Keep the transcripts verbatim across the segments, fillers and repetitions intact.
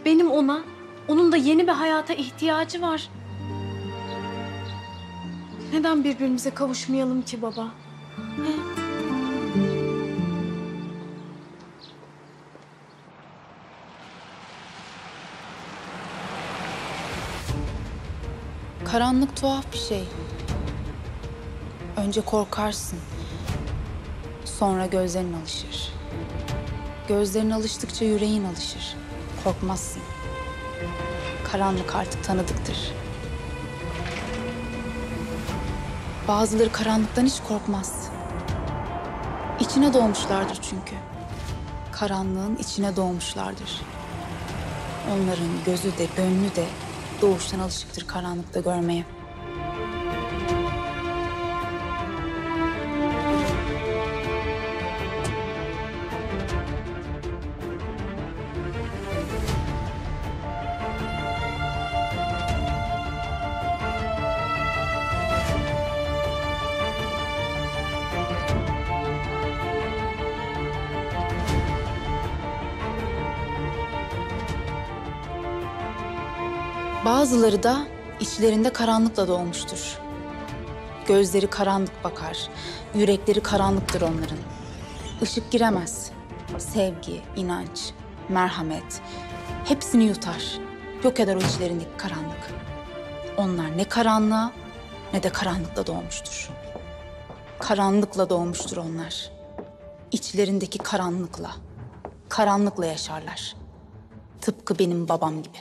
benim ona. Onun da yeni bir hayata ihtiyacı var. Neden birbirimize kavuşmayalım ki baba? He? Karanlık tuhaf bir şey. Önce korkarsın. Sonra gözlerin alışır. Gözlerin alıştıkça yüreğin alışır. Korkmazsın. Karanlık artık tanıdıktır. Bazıları karanlıktan hiç korkmaz. İçine doğmuşlardır çünkü. Karanlığın içine doğmuşlardır. Onların gözü de gönlü de doğuştan alışıktır karanlıkta görmeye. Bazıları da içlerinde karanlıkla doğmuştur. Gözleri karanlık bakar, yürekleri karanlıktır onların. Işık giremez. Sevgi, inanç, merhamet hepsini yutar. Yok eder o içlerindeki karanlık. Onlar ne karanlığa ne de karanlıkla doğmuştur. Karanlıkla doğmuştur onlar. İçlerindeki karanlıkla, karanlıkla yaşarlar. Tıpkı benim babam gibi.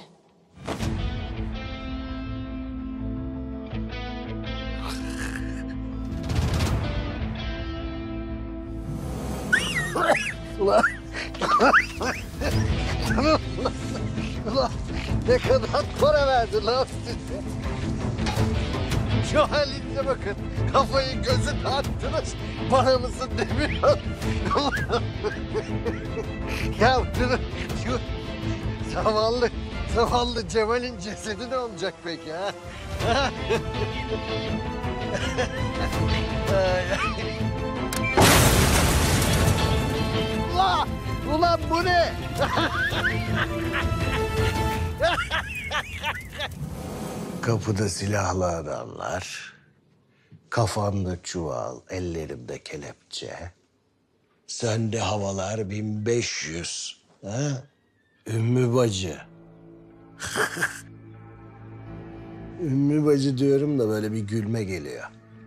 Ulan. Ulan ne kadar para verdin lan size? Şu halinize bakın. Kafayı gözü dağıttınız. Paramızı demiyor. Ya şunu, şu zavallı, zavallı Cemal'in cesedi ne olacak peki ha? Ulan! Ulan bu ne? Kapıda silahlı adamlar, kafanda çuval, ellerimde kelepçe. Sende havalar bin beş yüz. Ha? Ümmü bacı. Ümmü bacı diyorum da böyle bir gülme geliyor.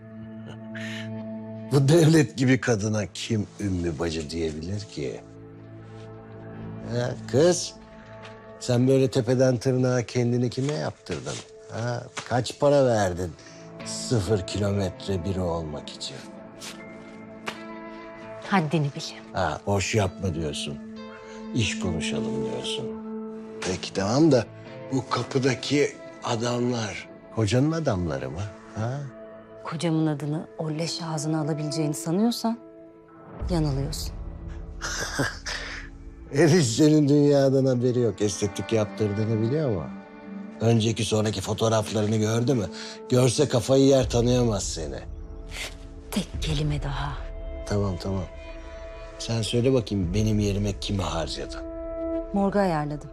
Bu devlet gibi kadına kim Ümmü bacı diyebilir ki? Ha, kız, sen böyle tepeden tırnağa kendini kime yaptırdın? Ha, kaç para verdin sıfır kilometre biri olmak için? Haddini bil. Ha, boş yapma diyorsun. İş konuşalım diyorsun. Peki tamam da bu kapıdaki adamlar kocanın adamları mı? Ha? Kocamın adını o leş ağzına alabileceğini sanıyorsan yanılıyorsun. Herif senin dünyadan haberi yok. Estetik yaptırdığını biliyor mu? Önceki sonraki fotoğraflarını gördü mü? Görse kafayı yer, tanıyamaz seni. Tek kelime daha. Tamam tamam. Sen söyle bakayım benim yerime kimi harcadın? Morga ayarladım.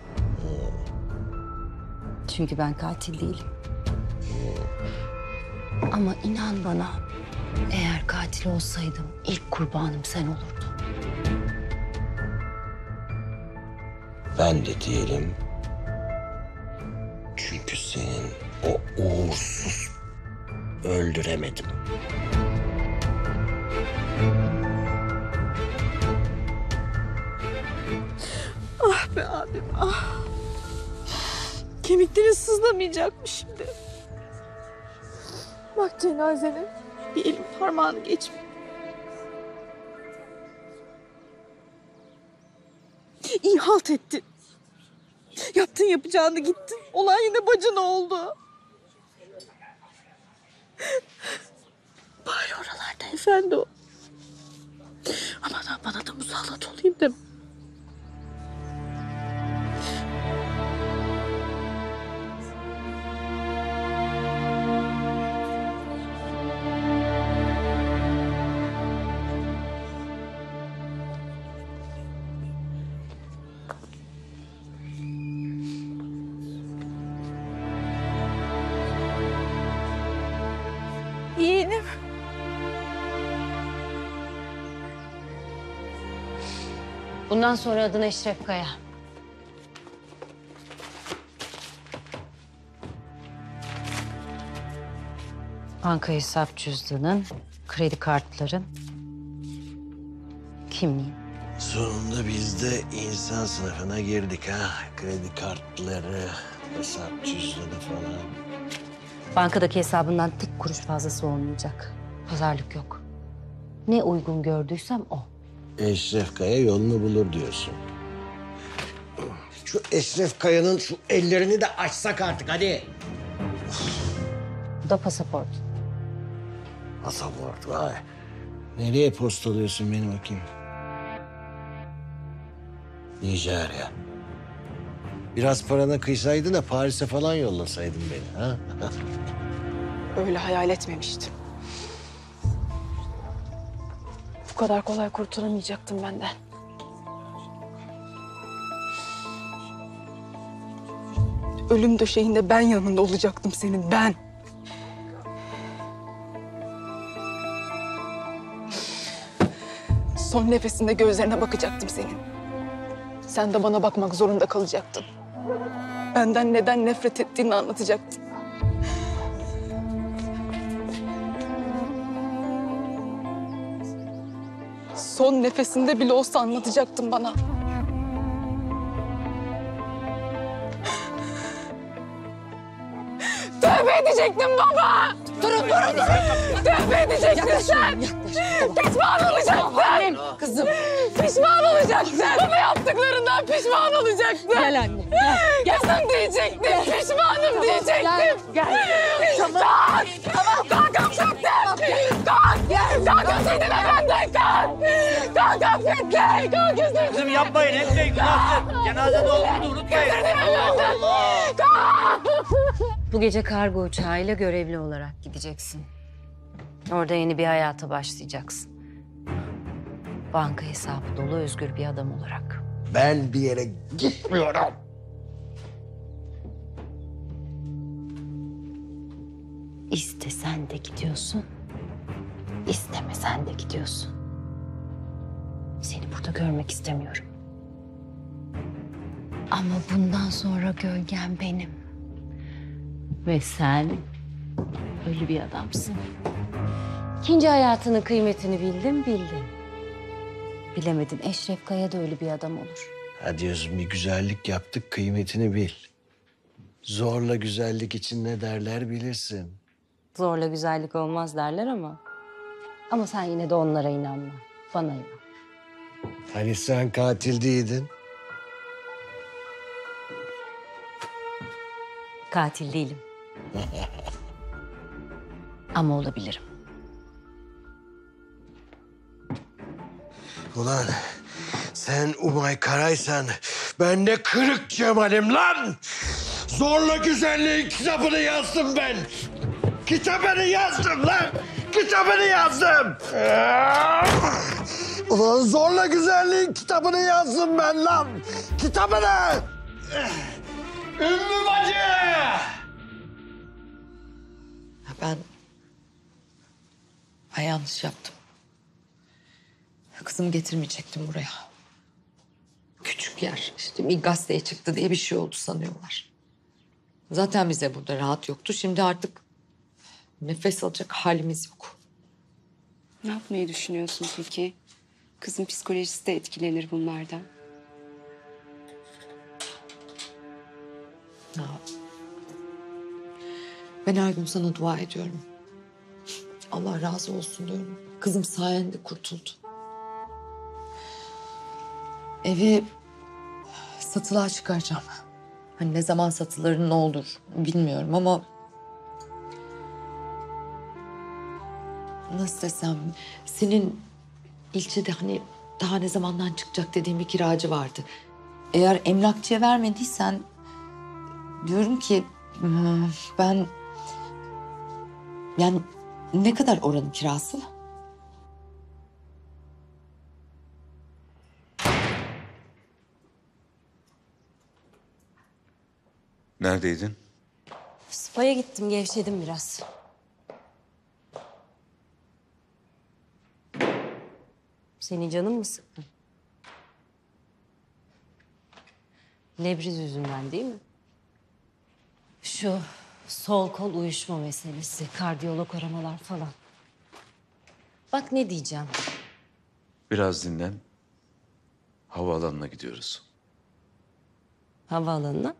Çünkü ben katil değilim. Ama inan bana, eğer katil olsaydım ilk kurbanım sen olurdun. Ben de diyelim. Çünkü senin o uğursuz öldüremedim. Ah be abim ah. Kemiklerin sızlamayacak mı şimdi? Bak cenazene bir elin parmağını geçmiyor. İyi halt ettin. Yaptın yapacağını gittin. Olay yine bacına oldu. Bari oralarda efendi o. Ama da bana da musallat olayım deme. Bundan sonra adın Eşref Kaya. Banka hesap cüzdanın, kredi kartların, kimliğin. Sonunda biz de insan sınıfına girdik ha. Kredi kartları, hesap cüzdanı falan. Bankadaki hesabından tek kuruş fazlası olmayacak. Pazarlık yok. Ne uygun gördüysem o. Eşref Kaya yolunu bulur diyorsun. Şu Eşref Kaya'nın şu ellerini de açsak artık hadi. Bu da pasaport. Pasaport vay. Nereye postalıyorsun beni bakayım? Nijerya. Biraz parana kıysaydın da Paris'e falan yollasaydın beni ha? Öyle hayal etmemiştim. Bu kadar kolay kurtulamayacaktım benden. Ölüm döşeğinde ben yanında olacaktım senin, ben. Son nefesinde gözlerine bakacaktım senin. Sen de bana bakmak zorunda kalacaktın. Benden neden nefret ettiğini anlatacaktın. Son nefesinde bile olsa anlatacaktın bana. Tövbe edecektin baba! Durun, durun, durun! Tövbe edecektin sen! Pişman olacaksın! Kızım! Pişman olacaksın! Bana yaptıklarından pişman olacaksın! Gel anne, gel. Kızım diyecektin, pişmanım diyecektin! Gel, tamam. Kalk! Tamam, kalk affettim! Kalk! Kalk affedin benden, kalk! Kalk affettim! Kalk üzüldüm! Kızım yapmayın, etmeyin, günahsın. Cenazede olduğunu unutmayın. Allah Allah! Kalk! Bu gece kargo uçağıyla görevli olarak gideceksin. Orada yeni bir hayata başlayacaksın. Banka hesabı dolu özgür bir adam olarak. Ben bir yere gitmiyorum. İstesen de gidiyorsun, istemesen de gidiyorsun. Seni burada görmek istemiyorum. Ama bundan sonra gölgen benim. Ve sen ölü bir adamsın. İkinci hayatının kıymetini bildin, bildin. Bilemedin, Eşref Kaya da öyle bir adam olur. Ha diyorsun bir güzellik yaptık kıymetini bil. Zorla güzellik için ne derler bilirsin. Zorla güzellik olmaz derler ama... Ama sen yine de onlara inanma, bana inan. Hani sen katil değildin? Katil değilim. Ama olabilirim. Ulan sen Umay Karaysan ben de Kırık Cemal'im lan. Zorla güzelliğin kitabını yazdım ben. Kitabını yazdım lan. Kitabını yazdım. Ulan zorla güzelliğin kitabını yazdım ben lan. Kitabını. Ümmü bacı. Ben... Ben yanlış yaptım. Kızımı getirmeyecektim buraya. Küçük yer. İşte bir gazeteye çıktı diye bir şey oldu sanıyorlar. Zaten bize burada rahat yoktu. Şimdi artık nefes alacak halimiz yok. Ne yapmayı düşünüyorsun peki? Kızın psikolojisi de etkilenir bunlardan. Ya, ben her gün sana dua ediyorum. Allah razı olsun diyorum. Kızım sayende kurtuldu. Evi satılığa çıkaracağım. Hani ne zaman satılır, ne olur bilmiyorum ama... Nasıl desem, senin ilçede hani daha ne zamandan çıkacak dediğin bir kiracı vardı. Eğer emlakçıya vermediysen... Diyorum ki hmm, ben... Yani ne kadar oranın kirası? Neredeydin? Spa'ya gittim, gevşedim biraz. Senin canın mı sıkkın? Lebriz yüzünden değil mi? Şu sol kol uyuşma meselesi, kardiyolog aramalar falan. Bak ne diyeceğim. Biraz dinlen. Havaalanına gidiyoruz. Havaalanına.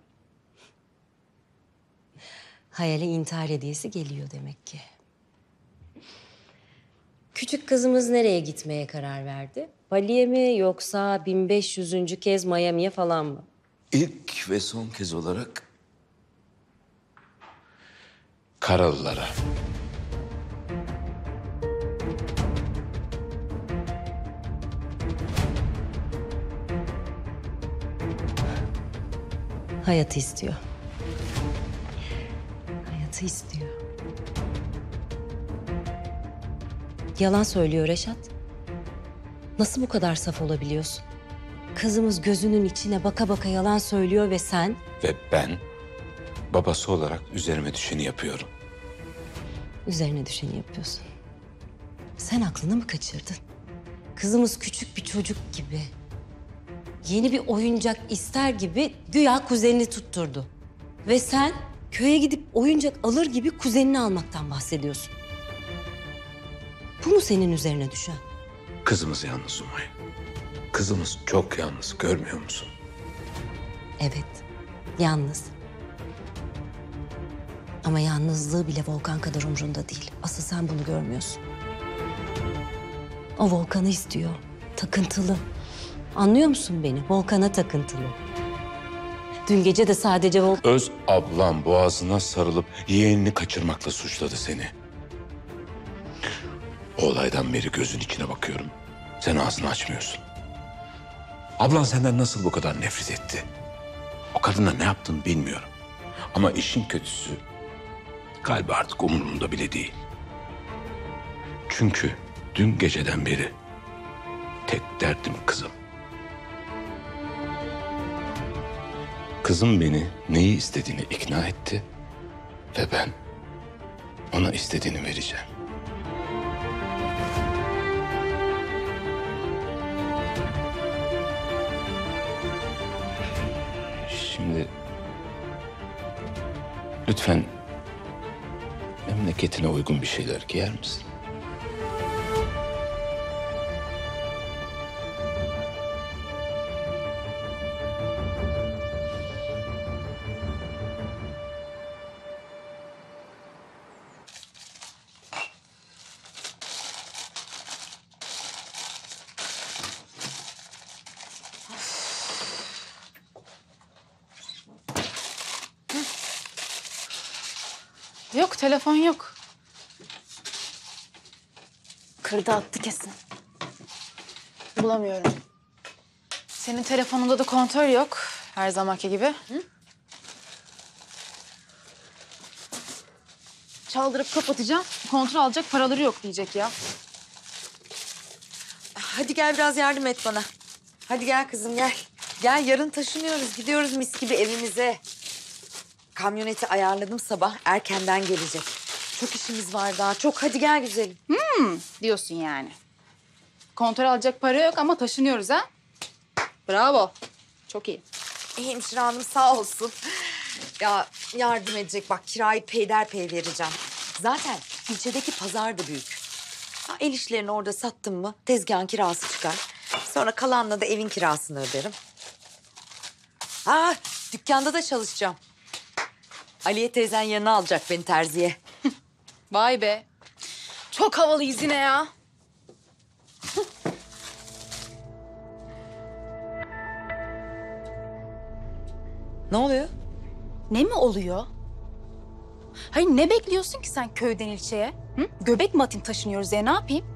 Hayale intihar hediyesi geliyor demek ki. Küçük kızımız nereye gitmeye karar verdi? Bali'ye mi yoksa bin beş yüzüncü kez Miami'ye falan mı? İlk ve son kez olarak Karalılara. Hayatı istiyor. Hayatı istiyor. Yalan söylüyor Reşat. Nasıl bu kadar saf olabiliyorsun? Kızımız gözünün içine baka baka yalan söylüyor ve sen... Ve ben babası olarak üzerime düşeni yapıyorum. Üzerine düşeni yapıyorsun. Sen aklını mı kaçırdın? Kızımız küçük bir çocuk gibi. Yeni bir oyuncak ister gibi güya kuzenini tutturdu. Ve sen köye gidip oyuncak alır gibi kuzenini almaktan bahsediyorsun. Bu mu senin üzerine düşen? Kızımız yalnız Umay. Kızımız çok yalnız, görmüyor musun? Evet, yalnız. Ama yalnızlığı bile Volkan kadar umrunda değil. Asıl sen bunu görmüyorsun. O Volkan'ı istiyor. Takıntılı. Anlıyor musun beni? Volkan'a takıntılı. Dün gece de sadece Volkan... Öz ablam boğazına sarılıp yeğenini kaçırmakla suçladı seni. O olaydan beri gözün içine bakıyorum. Sen ağzını açmıyorsun. Ablan senden nasıl bu kadar nefret etti? O kadına ne yaptın bilmiyorum. Ama işin kötüsü kalbi artık umurumda bile değil. Çünkü dün geceden beri tek derdim kızım. Kızım beni neyi istediğini ikna etti ve ben ona istediğini vereceğim. Şimdi lütfen memleketine uygun bir şeyler giyer misin? Yok, telefon yok. Kırdı attı kesin. Bulamıyorum. Senin telefonunda da kontör yok. Her zamanki gibi. Hı? Çaldırıp kapatacağım. Kontrol alacak, paraları yok diyecek ya. Hadi gel biraz yardım et bana. Hadi gel kızım gel. Gel yarın taşınıyoruz. Gidiyoruz mis gibi evimize. Kamyoneti ayarladım sabah. Erkenden gelecek. Çok işimiz var daha. Çok. Hadi gel güzelim. Hmm, diyorsun yani. Kontrol alacak para yok ama taşınıyoruz ha. Bravo. Çok iyi. Hemşire hanım sağ olsun. Ya yardım edecek. Bak kirayı peyderpey vereceğim. Zaten ilçedeki pazar da büyük. Ha, el işlerini orada sattım mı tezgahın kirası çıkar. Sonra kalanla da evin kirasını öderim. Ha, dükkanda da çalışacağım. Aliye teyzen yanına alacak beni terziye. Vay be. Çok havalıyız yine ya. Ne oluyor? Ne mi oluyor? Hayır ne bekliyorsun ki sen köyden ilçeye? Hı? Göbek mi atayım taşınıyoruz diye ne yapayım?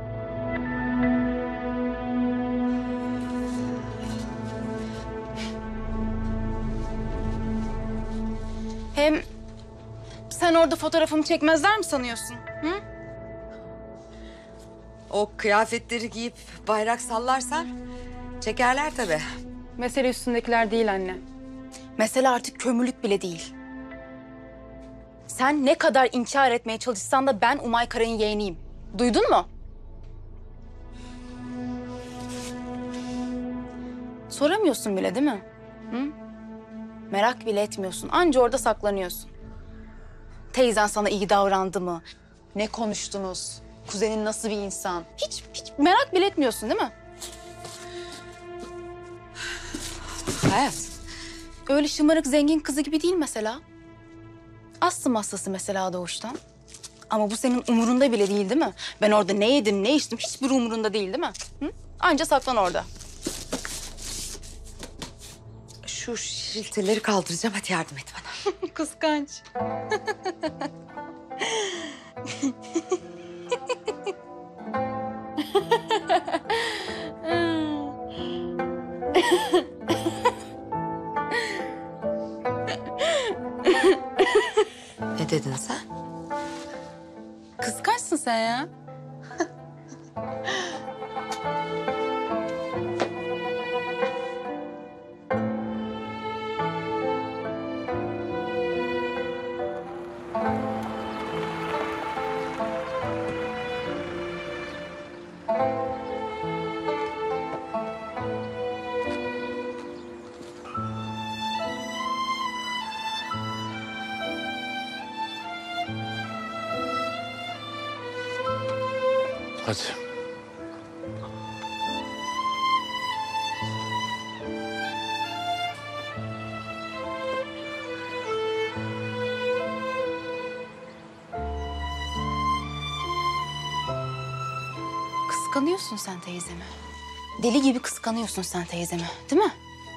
Hem sen orada fotoğrafımı çekmezler mi sanıyorsun? Hı? O kıyafetleri giyip bayrak sallarsan çekerler tabii. Mesele üstündekiler değil anne. Mesele artık kömürlük bile değil. Sen ne kadar inkar etmeye çalışsan da ben Umay Kara'nın yeğeniyim. Duydun mu? Soramıyorsun bile değil mi? Hı? Merak bile etmiyorsun. Anca orada saklanıyorsun. Teyzen sana iyi davrandı mı? Ne konuştunuz? Kuzenin nasıl bir insan? Hiç, hiç merak bile etmiyorsun değil mi? Hayat. Öyle şımarık zengin kızı gibi değil mesela. Astım hastası mesela doğuştan. Ama bu senin umurunda bile değil değil mi? Ben orada ne yedim, ne içtim hiçbir umurunda değil değil mi? Hı? Anca saklan orada. Şu şilteleri kaldıracağım. Hadi yardım et bana. Kıskanç. Ne dedin sen? Kıskançsın sen ya. Hadi. Kıskanıyorsun sen teyzemi. Deli gibi kıskanıyorsun sen teyzemi, değil mi?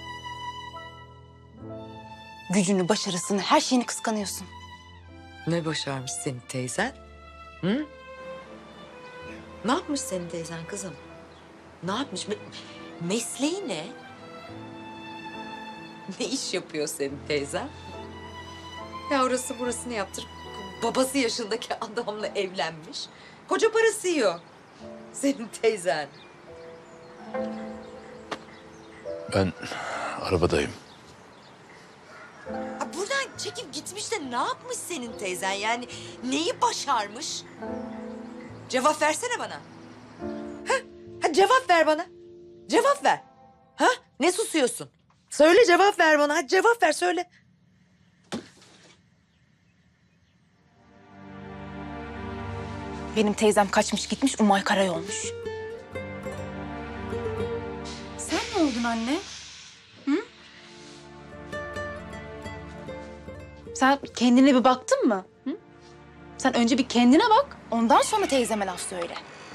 Gücünü, başarısını, her şeyini kıskanıyorsun. Ne başarmış senin teyzen? Hı? Ne yapmış senin teyzen kızım? Ne yapmış? Me- mesleği ne? Ne iş yapıyor senin teyzen? Ya orası burasını yaptırıp babası yaşındaki adamla evlenmiş. Koca parası yiyor. Senin teyzen. Ben arabadayım. Ha, buradan çekip gitmiş de ne yapmış senin teyzen? Yani neyi başarmış? Cevap versene bana. Ha? Ha, cevap ver bana. Cevap ver. Ha? Ne susuyorsun? Söyle, cevap ver bana. Hadi cevap ver, söyle. Benim teyzem kaçmış gitmiş, Umay Karay olmuş. Sen ne oldun anne? Hı? Sen kendine bir baktın mı? Hı? Sen önce bir kendine bak, ondan sonra teyzeme laf söyle.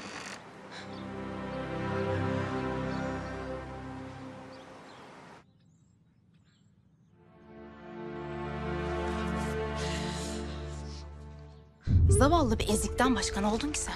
Zavallı bir ezikten başka ne oldun ki sen?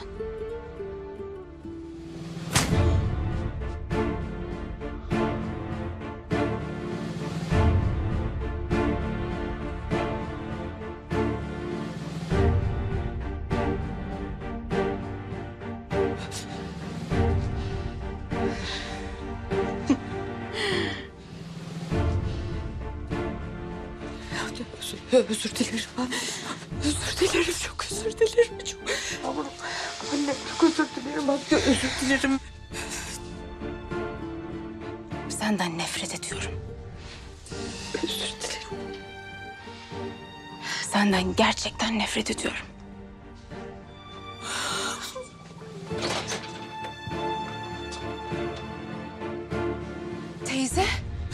Özür, özür dilerim. Özür dilerim, çok özür dilerim. Çok... Yavrum, annem çok özür dilerim. Bak, özür dilerim. Senden nefret ediyorum. Özür dilerim. Senden gerçekten nefret ediyorum. Teyze.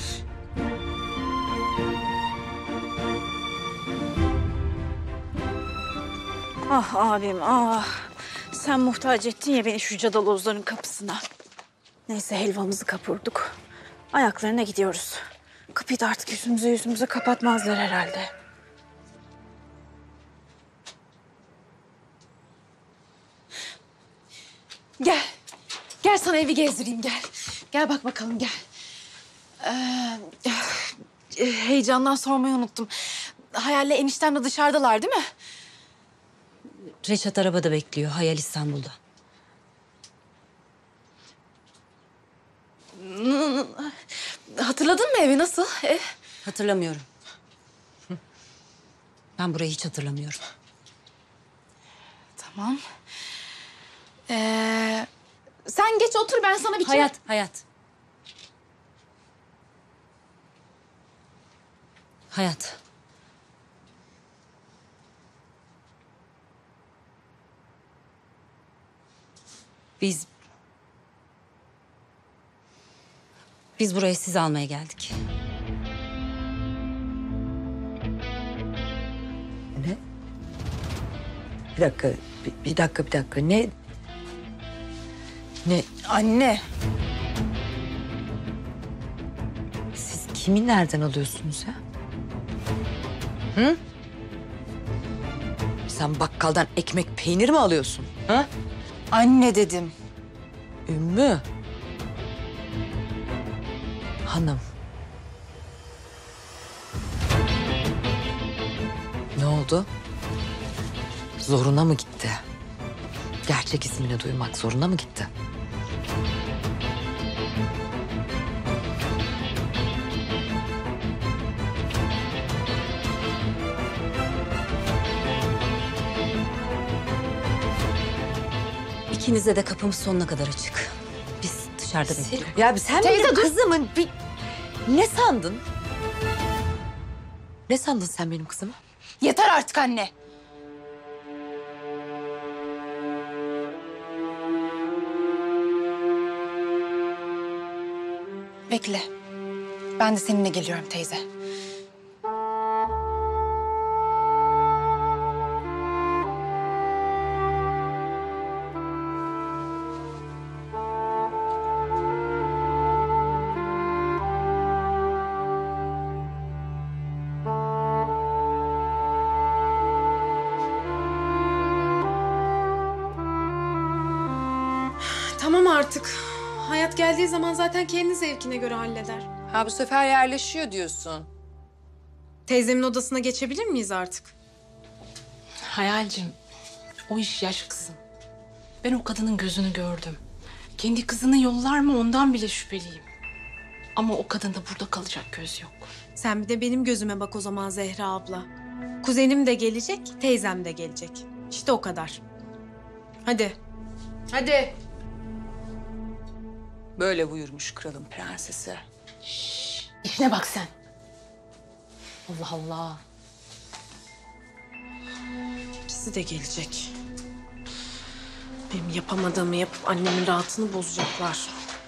Ah abim ah. Sen muhtaç ettin ya beni şu cadalozların kapısına. Neyse helvamızı kapurduk. Ayaklarına gidiyoruz. Kapıyı da artık yüzümüze yüzümüze kapatmazlar herhalde. Gel. Gel sana evi gezdireyim gel. Gel bak bakalım gel. Ee, heyecandan sormayı unuttum. Hayal'le eniştem de dışarıdalar değil mi? Reşat arabada bekliyor. Hayal İstanbul'da. Hatırladın mı evi nasıl? Ev? Hatırlamıyorum. Hı. Ben burayı hiç hatırlamıyorum. Tamam. Ee, sen geç otur ben sana bir çay... Hayat, hayat. Hayat. Biz... Biz buraya sizi almaya geldik. Ne? Bir dakika, bir, bir dakika, bir dakika. Ne? Ne? Anne. Siz kimi nereden alıyorsunuz ya? Hı? Sen bakkaldan ekmek, peynir mi alıyorsun? Ha? Anne dedim. Ümmü. Hanım. Ne oldu? Zoruna mı gitti? Gerçek ismini duymak zoruna mı gitti? İkinize de kapımız sonuna kadar açık. Biz dışarıda bekliyoruz. Ya sen Teyze, benim dur. kızımın bir... Ne sandın? Ne sandın sen benim kızımı? Yeter artık anne. Bekle. Ben de seninle geliyorum teyze. Tamam artık. Hayat geldiği zaman zaten kendi zevkine göre halleder. Ha bu sefer yerleşiyor diyorsun. Teyzemin odasına geçebilir miyiz artık? Hayalcim, o iş yaş kızım. Ben o kadının gözünü gördüm. Kendi kızını yollar mı ondan bile şüpheliyim. Ama o kadında burada kalacak göz yok. Sen bir de benim gözüme bak o zaman Zehra abla. Kuzenim de gelecek, teyzem de gelecek. İşte o kadar. Hadi. Hadi. Böyle buyurmuş kralın prensesi. Şşş, işine bak sen. Allah Allah. İkisi de gelecek. Benim yapamadığımı yapıp annemin rahatını bozacaklar.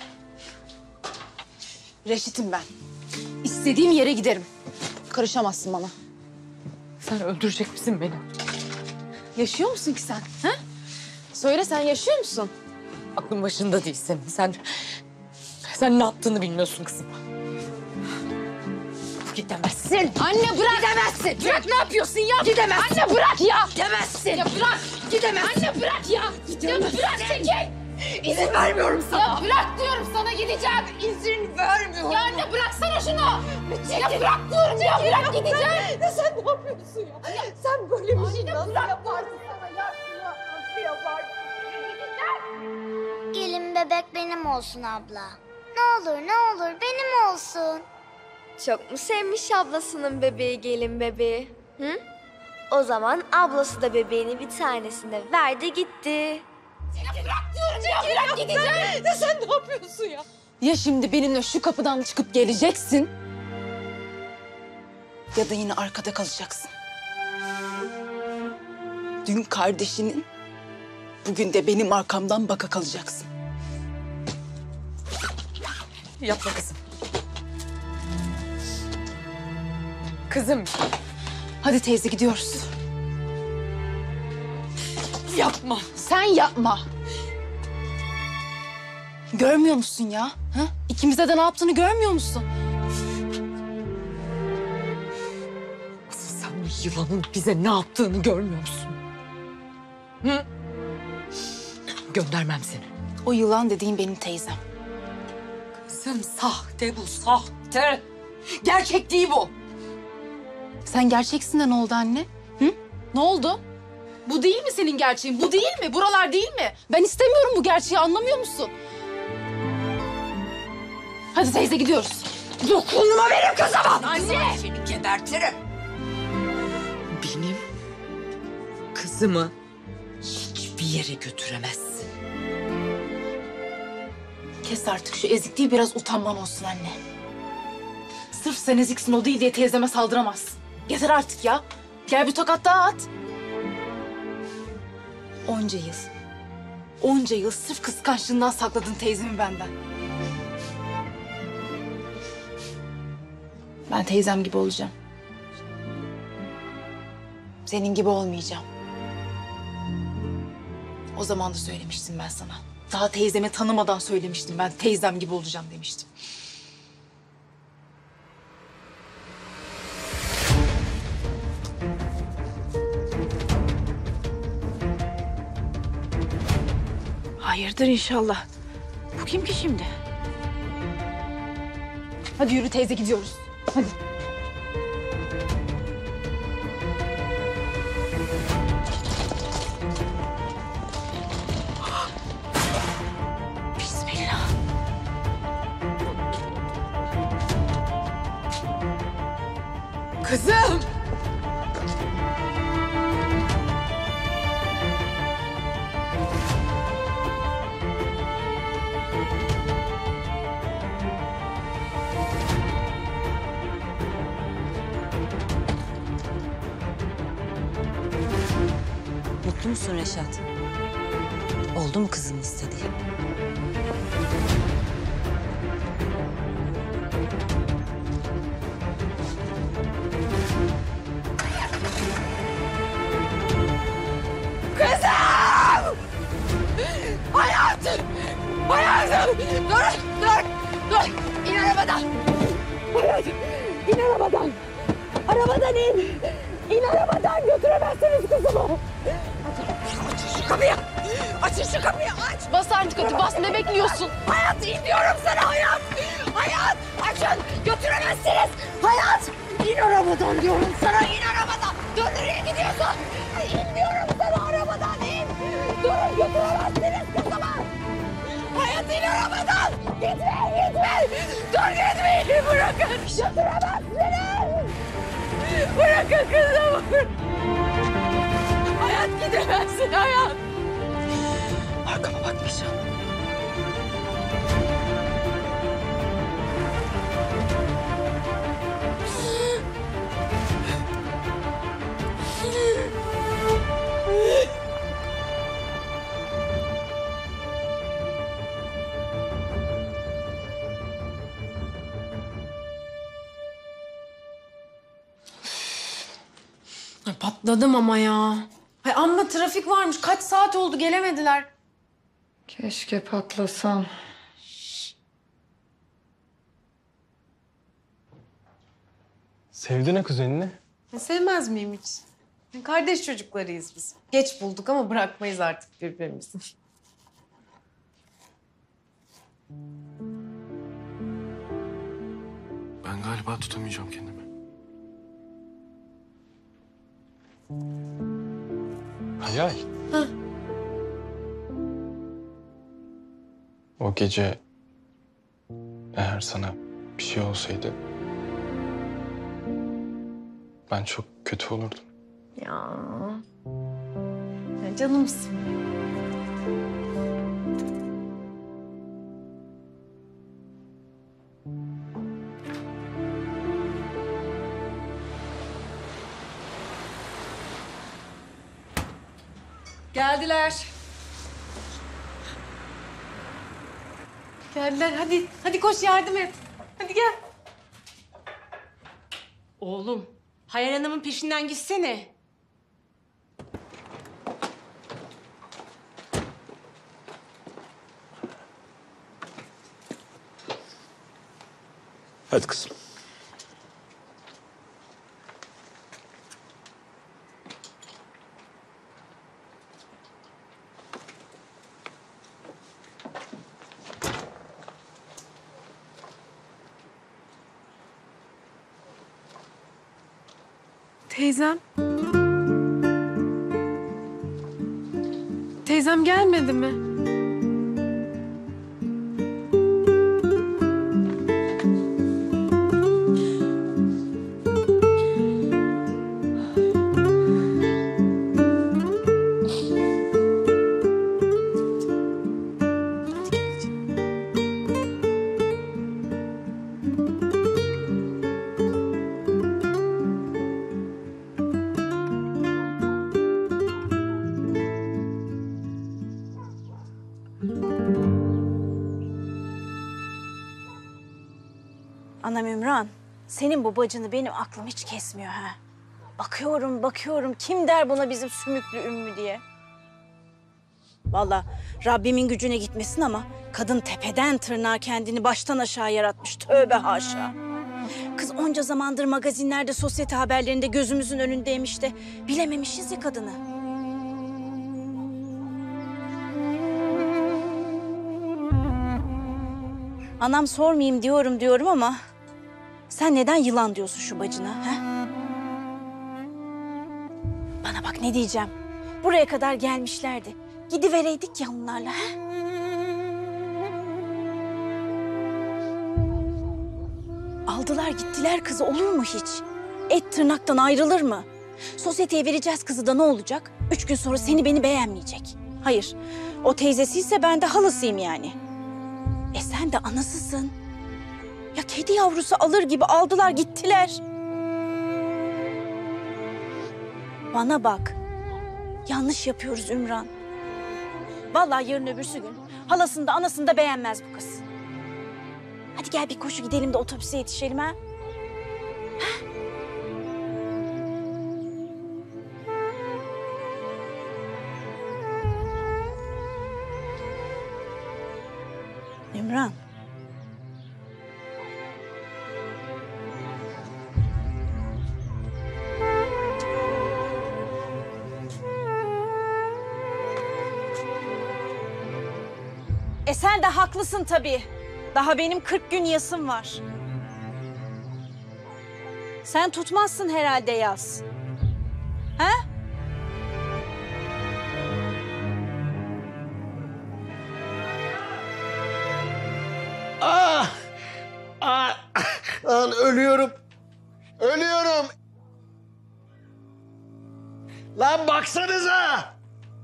Reşit'im ben. İstediğim yere giderim. Karışamazsın bana. Sen öldürecek misin beni? Yaşıyor musun ki sen? Ha? Söyle, sen yaşıyor musun? Aklın başında değilsin. Sen... Sen ne yaptığını bilmiyorsun kızım. Gidemezsin. Anne bırak. Gidemezsin. Bırak, ne yapıyorsun ya? Gidemezsin. Anne bırak ya. Gidemezsin. Ya bırak. Gidemezsin. Anne bırak ya. Ya bırak, çekil. İzin vermiyorum sana. Ya bırak diyorum sana, gideceğim. İzin vermiyorum. Ya anne bıraksana şunu. Ya bırak diyorum ya, bırak, gideceğim. Ya sen ne yapıyorsun ya? ya sen böyle bir şey nasıl yaparsın sana ya? Nasıl yaparsın? Gideceğim. Gelin bebek benim olsun abla. Ne olur ne olur benim olsun. Çok mu sevmiş ablasının bebeği gelin bebeği? Hı? O zaman ablası da bebeğini bir tanesine verdi gitti. Ya bırak diyorum ya, bırak, gideceğim. Ya sen ne yapıyorsun ya? Ya şimdi benimle şu kapıdan çıkıp geleceksin... ya da yine arkada kalacaksın. Dün kardeşinin, bugün de benim arkamdan baka kalacaksın. Yapma kızım. Kızım. Hadi teyze, gidiyoruz. Yapma. Sen yapma. Görmüyor musun ya? Ha? İkimize de ne yaptığını görmüyor musun? Asıl sen bu yılanın bize ne yaptığını görmüyor musun? Hı? Göndermem seni. O yılan dediğin benim teyzem. Kızım sahte bu, sahte. Gerçek değil bu. Sen gerçeksin de ne oldu anne? Hı? Ne oldu? Bu değil mi senin gerçeğin? Bu değil mi? Buralar değil mi? Ben istemiyorum bu gerçeği, anlamıyor musun? Hadi teyze, gidiyoruz. Dokunma benim kızıma. Anne! Seni gebertirim. Benim kızımı hiçbir yere götüremezsin. Kes artık şu ezikliği, biraz utanman olsun anne. sırf sen eziksin o değil diye teyzeme saldıramazsın. Yeter artık ya. Gel bir tokat daha at. Onca yıl. Onca yıl sırf kıskançlığından sakladın teyzemi benden. Ben teyzem gibi olacağım. Senin gibi olmayacağım. O zaman da söylemiştim ben sana. Daha teyzemi tanımadan söylemiştim ben. Teyzem gibi olacağım demiştim. Hayırdır inşallah. Bu kim ki şimdi? Hadi yürü teyze gidiyoruz. Hadi. Bismillah. Kızım! Mutlu musun Reşat? Oldu mu kızın istediği? Kızım! Hayatım! Hayatım! Dur! Dur! Dur! İn arabadan! Hayatım! İn arabadan! Arabadan in! İn arabadan! Götüremezsiniz kızımı! Açın şu kapıyı! Açın şu kapıyı! Aç! Bas artık hadi bas, ne bekliyorsun? Hayat in diyorum sana Hayat! Hayat! Açın! Götüremezsiniz! Hayat! İn arabadan diyorum sana! İn arabadan! Dur nereye gidiyorsun? İn diyorum sana arabadan in! Durun götüremezsiniz kızımı! Hayat in arabadan! Gitme gitme! Dur gitmeyin bırakın! Götüremezsiniz! Bırakın kızımı! Hayat gidemezsin Hayat! Arkama bakmayacağım. Ay, patladım ama ya. Ay, amma trafik varmış. Kaç saat oldu gelemediler. Keşke patlasam. Sevdin ha kuzenini. Ya, sevmez miyim hiç? Kardeş çocuklarıyız biz. Geç bulduk ama bırakmayız artık birbirimizi. Ben galiba tutamayacağım kendimi. Hayal. Hah. O gece eğer sana bir şey olsaydı ben çok kötü olurdum. Ya. Ya canımsın. Geldiler. Geldiler. Hadi, hadi koş yardım et. Hadi gel. Oğlum, Hayal Hanım'ın peşinden gitsene. Hadi kızım. Teyzem. Teyzem gelmedi mi? Anam Ümran, senin bu bacını benim aklım hiç kesmiyor ha. Bakıyorum, bakıyorum. Kim der buna bizim sümüklü Ümmü diye? Vallahi Rabbimin gücüne gitmesin ama kadın tepeden tırnağa kendini baştan aşağı yaratmış. Tövbe haşa. Kız onca zamandır magazinlerde, sosyete haberlerinde gözümüzün önündeymiş de bilememişiz ya kadını. Anam sormayayım diyorum diyorum ama sen neden yılan diyorsun şu bacına? He? Bana bak ne diyeceğim. Buraya kadar gelmişlerdi. Gidivereydik ya onlarla. He? Aldılar gittiler kızı, olur mu hiç? Et tırnaktan ayrılır mı? Sosyeteye vereceğiz kızı da ne olacak? Üç gün sonra seni beni beğenmeyecek. Hayır, o teyzesiyse ben de halasıyım yani. E sen de anasısın. Ya kedi yavrusu alır gibi aldılar gittiler. Bana bak. Yanlış yapıyoruz Ümran. Vallahi yarın öbürsü gün halasını da anasını da beğenmez bu kız. Hadi gel bir koşu gidelim de otobüse yetişelim ha. Ha? Ümran. E sen de haklısın tabii. Daha benim kırk gün yasım var. Sen tutmazsın herhalde yas. Ha? Ah! Ah! Lan ölüyorum. Ölüyorum. Lan baksanıza.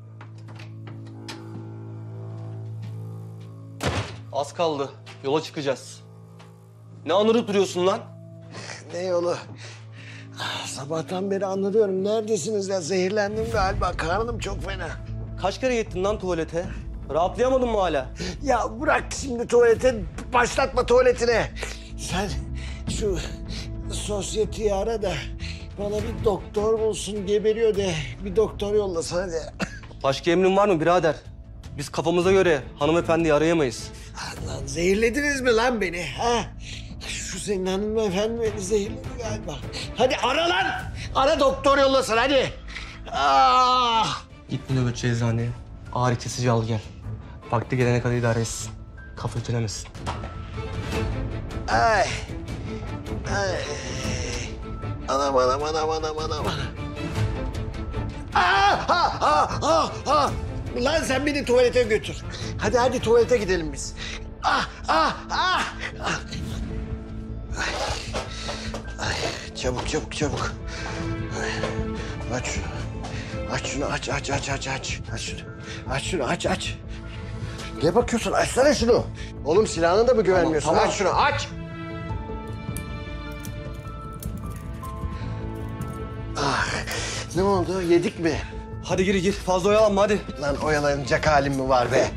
Az kaldı. Yola çıkacağız. Ne anırıp duruyorsun lan? Ne yolu? Ah, sabahtan beri anlatıyorum. Neredesiniz ya? Zehirlendim galiba. Karnım çok fena. Kaç kere gittin lan tuvalete? Rahatlayamadın mı hala? Ya bırak şimdi tuvalete. Başlatma tuvaletine. Sen şu sosyeteyi ara da bana bir doktor bulsun, geberiyor de. Bir doktor yollasana de. Başka emrin var mı birader? Biz kafamıza göre hanımefendiyi arayamayız. Lan zehirlediniz mi lan beni? Ha? Şu senin hanımefendi beni zehirledi galiba. Hadi ara lan! Ara doktor yollasın hadi. Ah! Git bir nöbetçi eczaneye. Ağrı kesici al gel. Vakti gelene kadar idare etsin. Kafa ötelemesin. Ay. Ay. Anam anam anam anam anam. Ah, ah, ah, ah, ah. Lan sen beni tuvalete götür. Hadi hadi tuvalete gidelim biz. Ah ah ah. ah. Ay. Ay. Çabuk çabuk çabuk. Ay. Aç şunu. Aç şunu aç aç aç aç aç. Aç şunu. Aç şunu aç aç. Ne bakıyorsun? Açsana şunu. Oğlum silahına da mı güvenmiyorsun? Tamam, tamam. Aç şunu aç. Ah. Ne oldu? Yedik mi? Hadi gir gir. Fazla oyalanma hadi. Lan oyalanacak halim mi var be?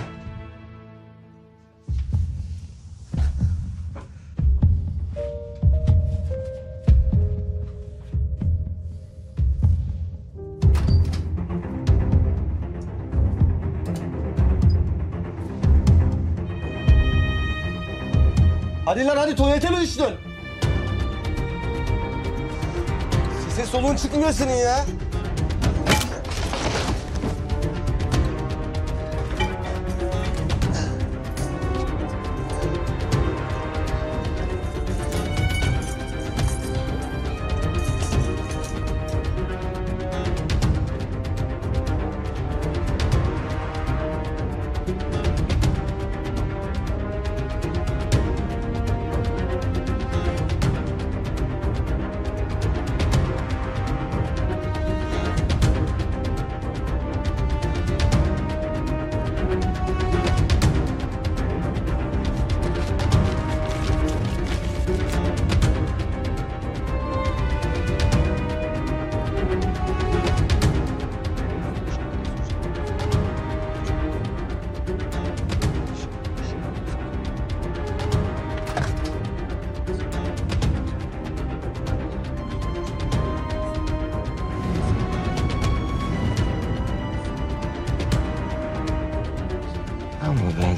Hadi lan hadi tuvalete mi düştün? Sesin soluğun çıkmıyor senin ya.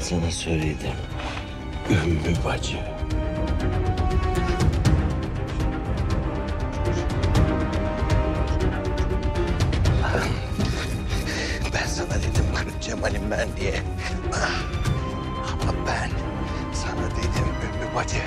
sana söyledim. Ümmü bacı. Ben sana dedim kırık Cemal'im ben diye. Ama ben sana dedim Ümmü bacı.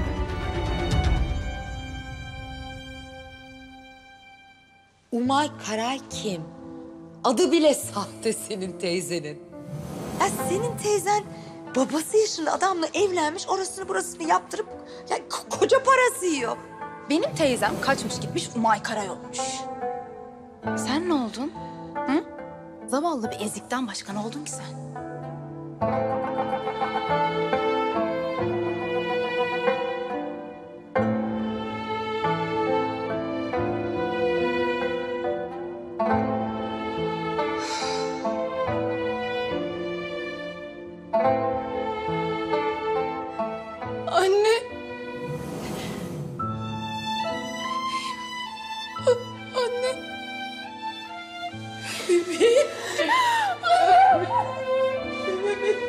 Umay Karay kim? Adı bile sahte senin teyzenin. Ya senin teyzen babası yaşında adamla evlenmiş, orasını burasını yaptırıp ya ko- koca parası yiyor. Benim teyzem kaçmış gitmiş Umay Karay olmuş. Sen ne oldun? Hı? Zavallı bir ezikten başka ne oldun ki sen? Anne. Anne. Bebeğim. Bebeğim.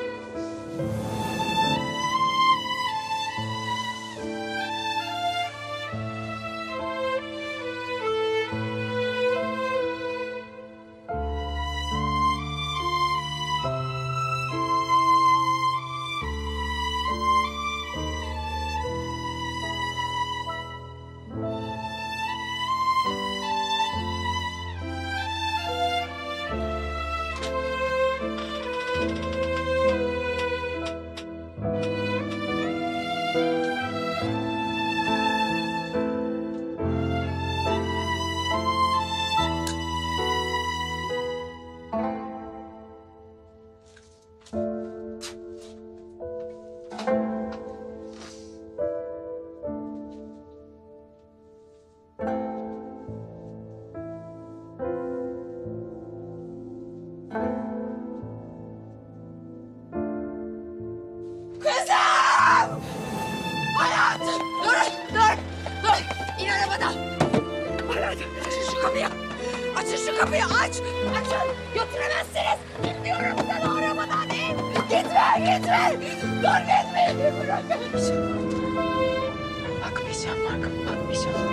Kızım! Hayatım! Dur, dur, dur! İn arabadan! Hayatım, açın şu kapıyı! Açın şu kapıyı, aç! Açın! Götüremezsiniz! Bilmiyorum sen o arabadan in! Gitme, gitme! Dur, gitme! Bırakın! Bakmayacağım Markım, bakmayacağım.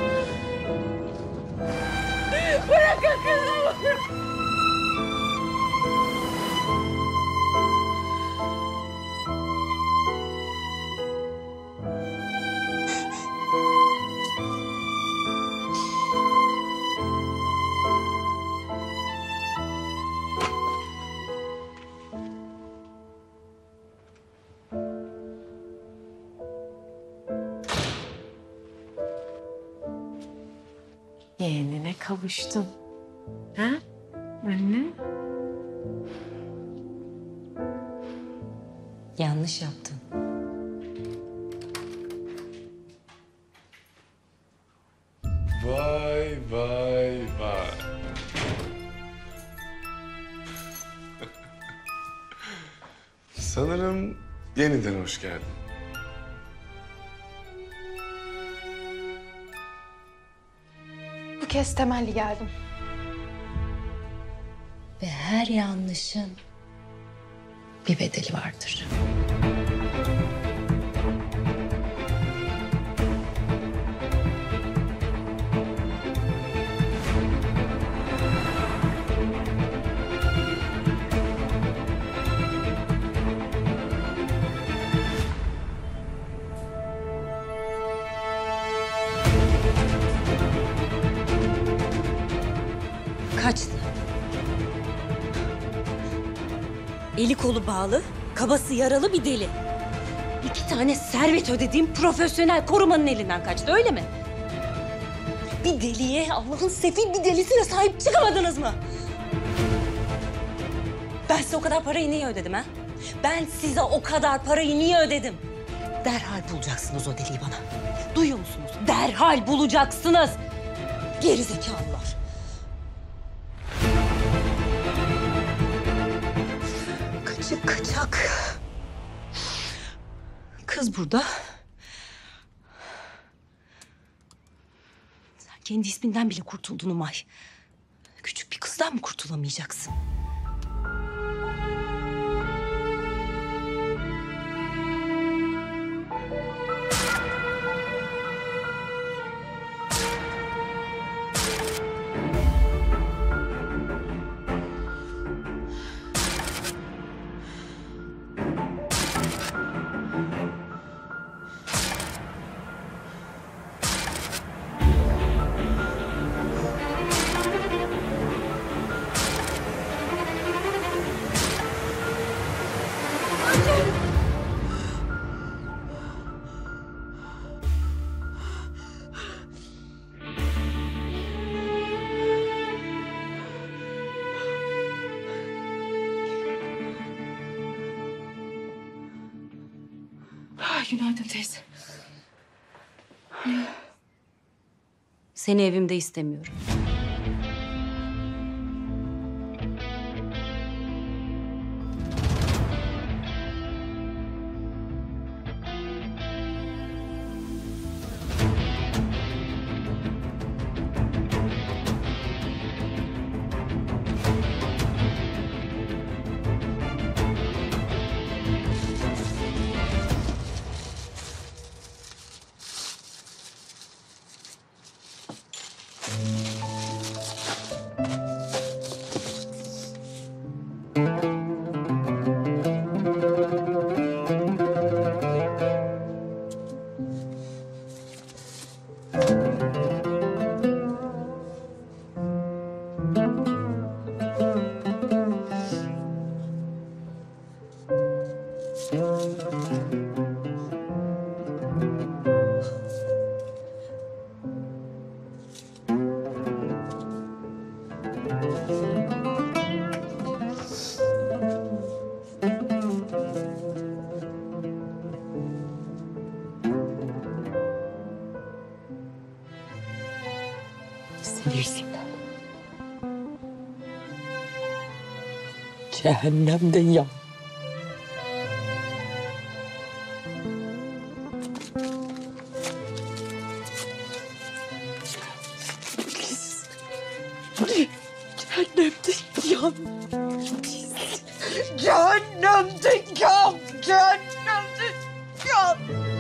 Bırakın kızımı! Yeğenine kavuştun. Ha? Anne? Yanlış yaptın. Vay vay vay. Sanırım yeniden hoş geldin. Bu kez temelli geldim. Ve her yanlışın bir bedeli vardır. Kaçtı. Eli kolu bağlı, kabası yaralı bir deli. İki tane servet ödediğim profesyonel korumanın elinden kaçtı, öyle mi? Bir deliye, Allah'ın sefil bir delisine sahip çıkamadınız mı? Ben size o kadar parayı niye ödedim ha? Ben size o kadar parayı niye ödedim? Derhal bulacaksınız o deliği bana. Duyuyor musunuz? Derhal bulacaksınız. Gerizekalılar. Kaçık kaçak. Kız burada. Sen kendi isminden bile kurtuldun Umay. Küçük bir kızdan mı kurtulamayacaksın? Günaydın teyze. Seni evimde istemiyorum. Seversin. Cehennemde yan. Cehennemde yan. Cehennemde yan. Cehennemde yan.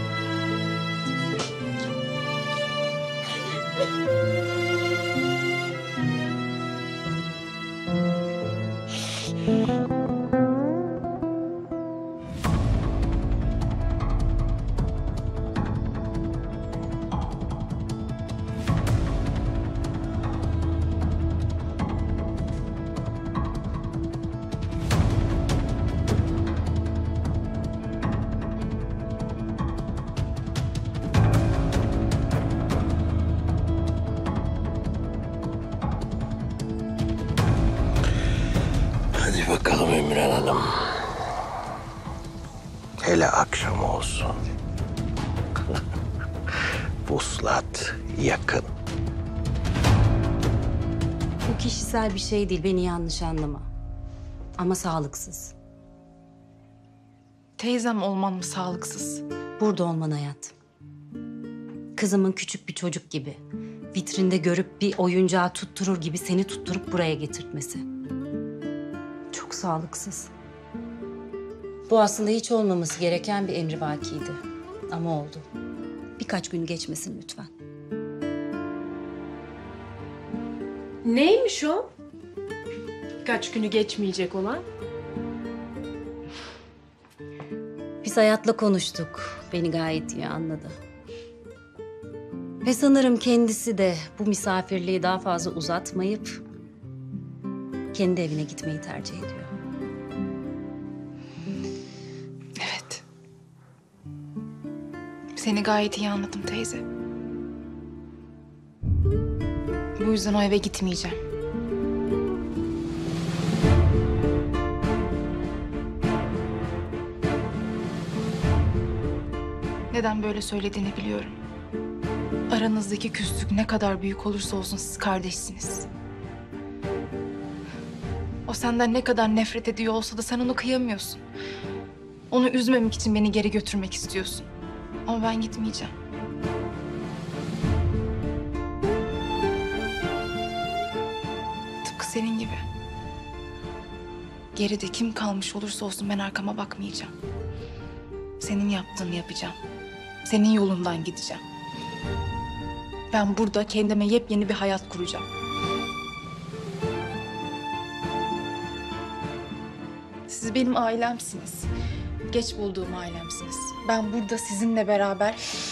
Hadi bakalım Ümran Hanım. Hele akşam olsun. Vuslat yakın. Bu kişisel bir şey değil, beni yanlış anlama. Ama sağlıksız. Teyzem olman mı sağlıksız? Burada olman hayat. Kızımın küçük bir çocuk gibi, vitrinde görüp bir oyuncağı tutturur gibi seni tutturup buraya getirtmesi. Çok sağlıksız. Bu aslında hiç olmaması gereken bir emrivakiydi. Ama oldu. Birkaç gün geçmesin lütfen. Neymiş o? Kaç günü geçmeyecek olan? Biz Hayat'la konuştuk. Beni gayet iyi anladı. Ve sanırım kendisi de bu misafirliği daha fazla uzatmayıp kendi evine gitmeyi tercih ediyor. Evet. Seni gayet iyi anladım teyze. Bu yüzden o eve gitmeyeceğim. Neden böyle söylediğini biliyorum. Aranızdaki küslük ne kadar büyük olursa olsun siz kardeşsiniz. O senden ne kadar nefret ediyor olsa da sen onu kıyamıyorsun. Onu üzmemek için beni geri götürmek istiyorsun. Ama ben gitmeyeceğim. Tıpkı senin gibi. Geride kim kalmış olursa olsun ben arkama bakmayacağım. Senin yaptığını yapacağım. Senin yolundan gideceğim. Ben burada kendime yepyeni bir hayat kuracağım. Siz benim ailemsiniz. Geç bulduğum ailemsiniz. Ben burada sizinle beraber...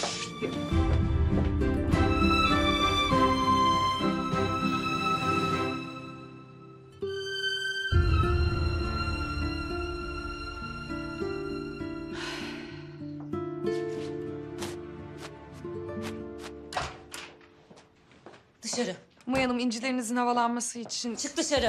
Dışarı. Umay Hanım, incilerinizin havalanması için... Çık dışarı.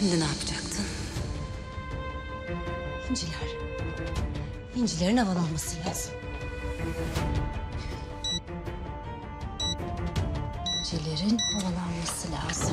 Şimdi ne yapacaktın? İnciler. İncilerin havalanması lazım. İncilerin havalanması lazım.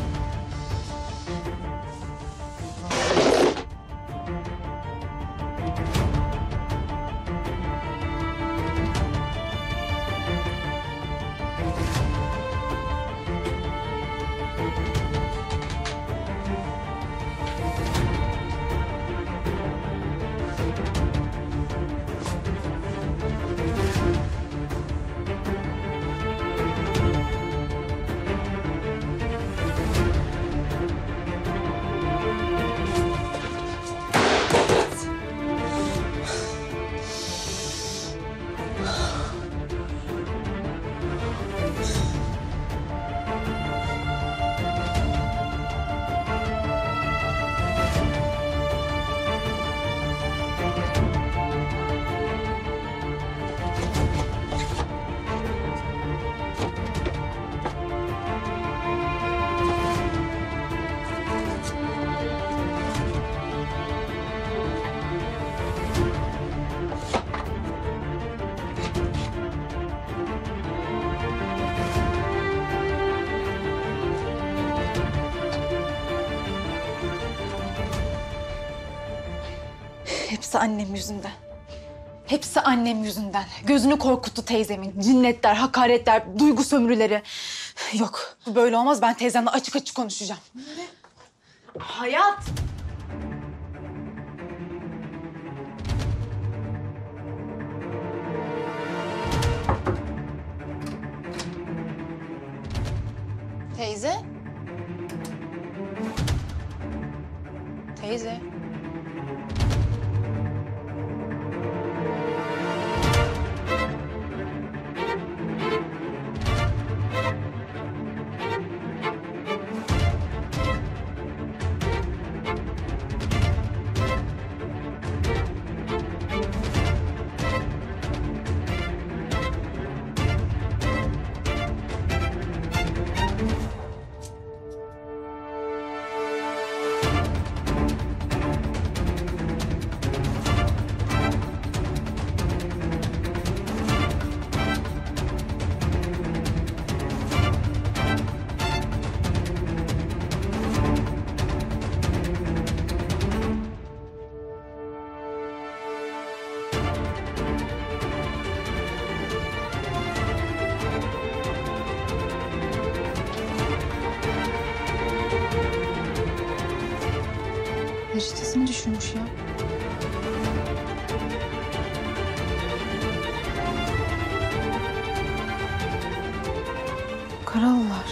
Hepsi annem yüzünden. Hepsi annem yüzünden. Gözünü korkuttu teyzemin. Cinnetler, hakaretler, duygu sömürüleri. Yok, bu böyle olmaz. Ben teyzemle açık açık konuşacağım. Hayat! Teyze? Teyze? Reçetesini düşürmüş ya. Karalılar.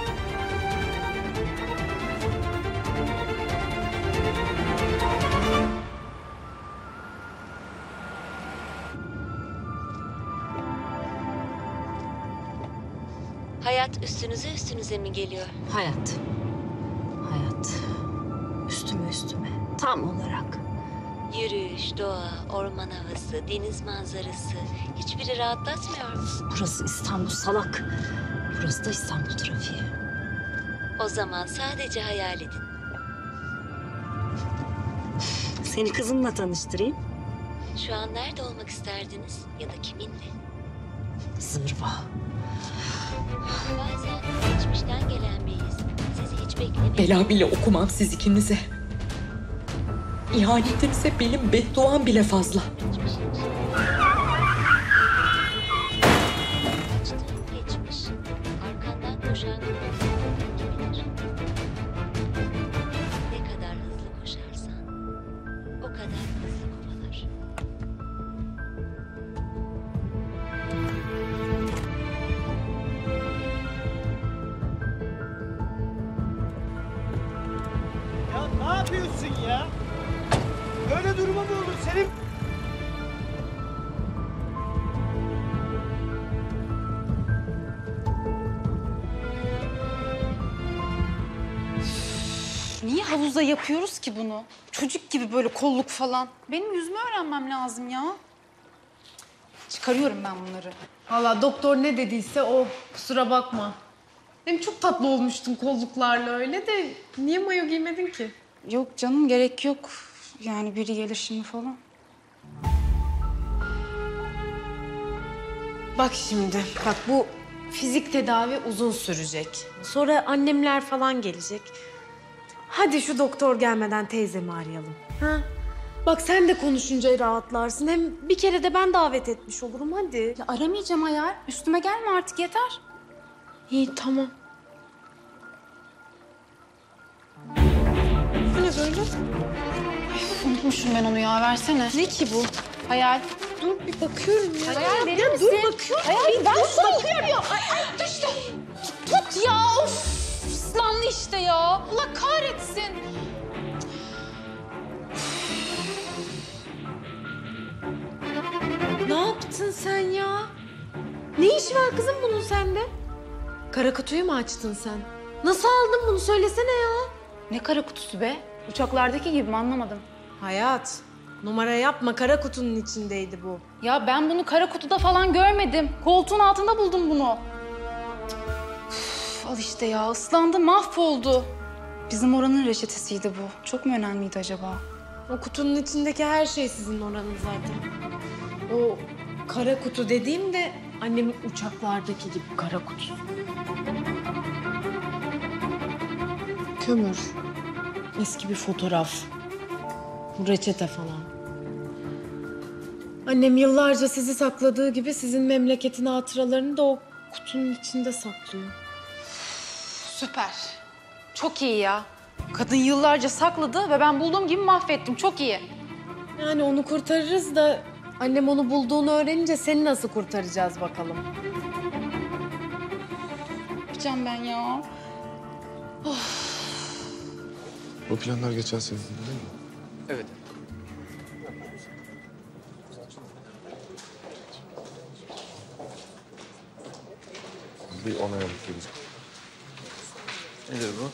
Hayat üstünüze üstünüze mi geliyor? Hayat. Hayat. Üstüme üstüme. Tam olarak. Yürüyüş, doğa, orman havası, deniz manzarası hiçbiri rahatlatmıyor mu? Burası İstanbul salak. Burası da İstanbul trafiği. O zaman sadece hayal edin. Seni kızımla tanıştırayım. Şu an nerede olmak isterdiniz ya da kiminle? Zırva. Bazen geçmişten gelen bir his sizi hiç beklemeyin. Bela bile okumam siz ikinize. İhanetinize benim bedduam bile fazla. Geçmiş, arkandan koşan kim bilir. Ne kadar hızlı koşarsan o kadar hızlı kovalar. Ya ne yapıyorsun ya? Böyle duruma mı olur senin? Niye havuzda yapıyoruz ki bunu? Çocuk gibi böyle kolluk falan. Benim yüzümü öğrenmem lazım ya. Çıkarıyorum ben bunları. Valla doktor ne dediyse o. Kusura bakma. Hem çok tatlı olmuştun kolluklarla öyle de niye mayo giymedin ki? Yok canım gerek yok. Yani biri gelir şimdi falan. Bak şimdi, bak bu fizik tedavi uzun sürecek. Sonra annemler falan gelecek. Hadi şu doktor gelmeden teyzemi arayalım. Ha? Bak sen de konuşunca rahatlarsın. Hem bir kere de ben davet etmiş olurum hadi. Ya aramayacağım Hayal. Üstüme gelme artık yeter. İyi tamam. Bu ne böyle? Unutmuşum ben onu ya. Versene. Ne ki bu? Hayal. Dur bir bakıyorum ya. Hayal verir ya misin? dur bakıyorum. Hayal Bir ben dur sana bakıyorum. ya. Ay, ay düştü. Tut ya. Of. Islandı işte ya. Allah kahretsin. Ne yaptın sen ya? Ne iş var kızım bunun sende? Kara kutuyu mu açtın sen? Nasıl aldın bunu söylesene ya. Ne kara kutusu be? Uçaklardaki gibi mi anlamadım. Hayat, numara yapma, kara kutunun içindeydi bu. Ya ben bunu kara kutuda falan görmedim. Koltuğun altında buldum bunu. Üf, al işte ya ıslandı mahvoldu. Bizim oranın reçetesiydi bu. Çok mu önemliydi acaba? O kutunun içindeki her şey sizin oranın zaten. O kara kutu dediğim de annemin uçaklardaki gibi kara kutusu. Kömür, eski bir fotoğraf, reçete falan. Annem yıllarca sizi sakladığı gibi sizin memleketin hatıralarını da o kutunun içinde saklıyor. Süper. Çok iyi ya. Kadın yıllarca sakladı ve ben bulduğum gibi mahvettim. Çok iyi. Yani onu kurtarırız da annem onu bulduğunu öğrenince seni nasıl kurtaracağız bakalım. Ne yapacağım ben ya? Bu planlar geçen sene değil mi? Evet. Bir onay alıp geleceğim. Nedir bu?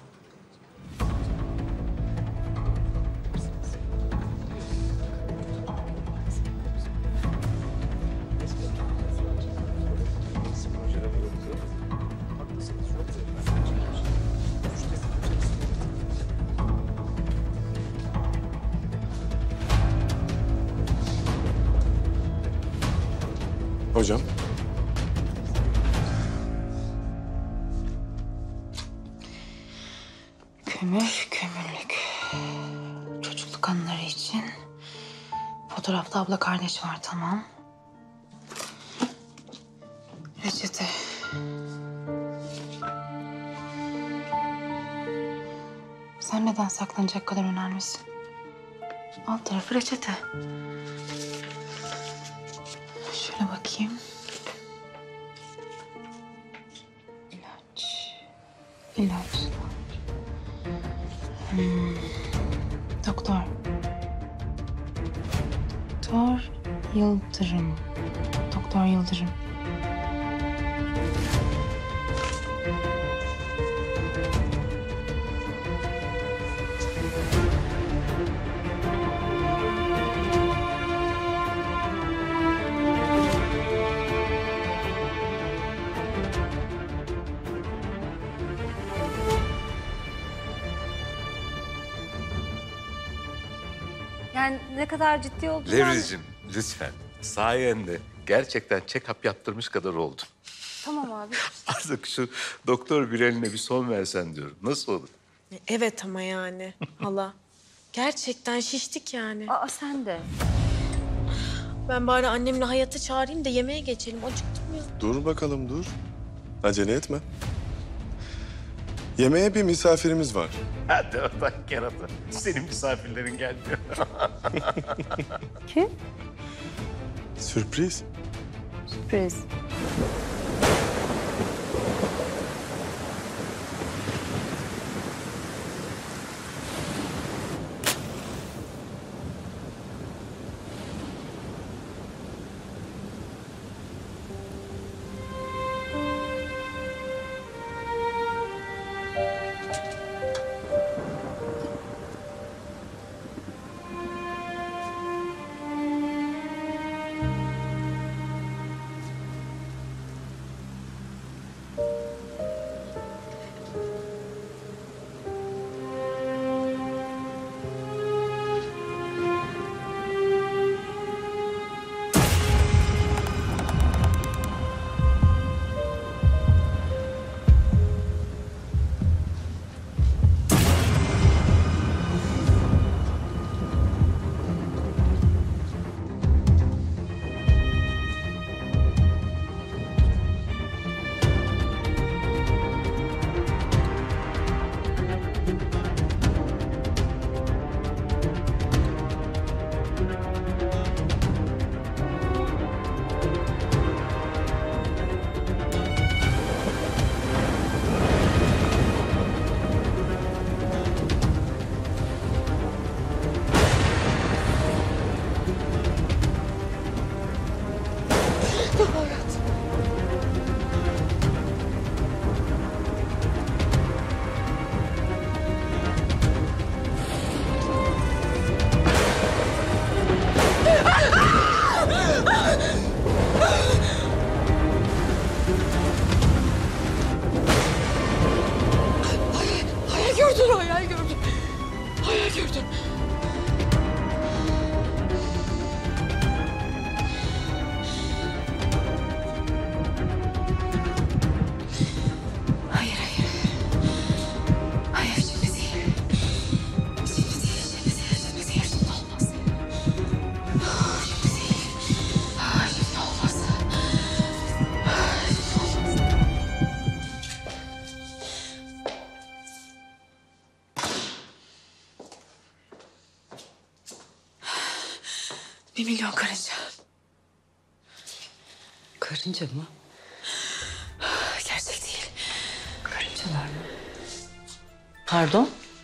Hocam. Kömür, kömürlük. Çocukluk anıları için. Fotoğrafta abla kardeş var tamam. Reçete. Sen neden saklanacak kadar önemlisin? Alt tarafı reçete. Şöyle bakayım. İlaç. İlaç. Hmm. Doktor. Doktor Yıldırım. Doktor Yıldırım. Yani ne kadar ciddi olduğunu... Levrizciğim lütfen. Sayende gerçekten check-up yaptırmış kadar oldum. Tamam abi. Artık şu doktor Bilal'ine bir son versen diyorum. Nasıl olur? Evet ama yani hala. Gerçekten şiştik yani. Aa sen de. Ben bari annemle Hayat'ı çağırayım da yemeğe geçelim. Acıktım ya. Dur bakalım dur. Acele etme. Yemeğe bir misafirimiz var. Hadi oradan kerata. Senin misafirlerin gelmiyor. Kim? Sürpriz. Sürpriz. gördüm. Hayır, hayır. Hayır, şimdi değil. Şimdi değil, şimdi değil, şimdi değil. Şimdi olmaz. Şimdi değil. Ah, şimdi olmaz. Ah, şimdi olmaz. Bir milyon karınca. Karınca mı? Gerçek değil. Karıncalar mı? Pardon?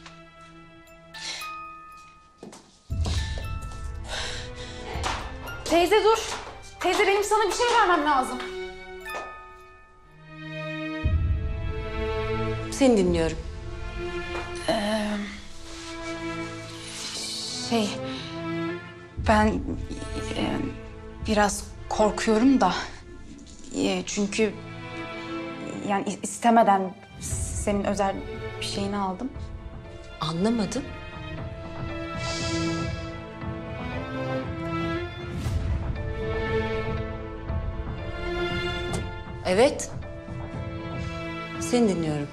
Teyze dur. Teyze benim sana bir şey vermem lazım. Seni dinliyorum. Ee, şey, ben e, biraz korkuyorum da. E, çünkü yani istemeden senin özel bir şeyini aldım. Anlamadım. Evet. Seni dinliyorum.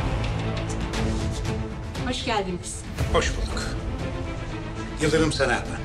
Hoş geldiniz. Hoş bulduk. Yıldırım Sener ben.